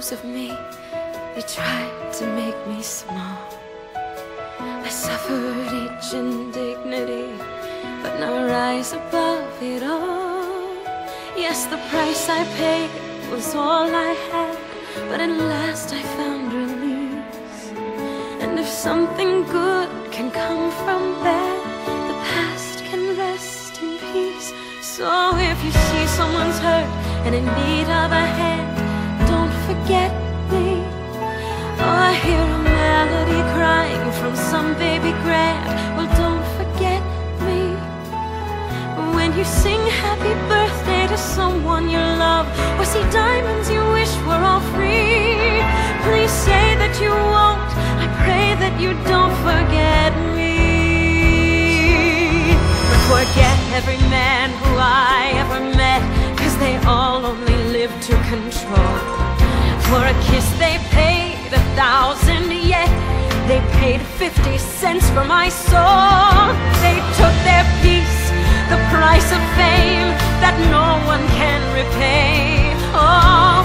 photos of me, they tried to make me small. I suffered each indignity, but now rise above it all. Yes, the price I paid was all I had, but at last I found release. And if something good can come from bad, the past can rest in peace. So if you see someone's hurt and in need of a hand, don't forget me. Oh, I hear a melody crying from some baby grand. Well, don't forget me. When you sing happy birthday to someone you love, or see diamonds you wish were all free, please say that you won't. I pray that you don't forget me. But forget every man who I ever met, 'cause they all only live to control. For a kiss they paid 1,000, yet they paid 50 cents for my soul. They took their piece, the price of fame that no one can repay. Oh,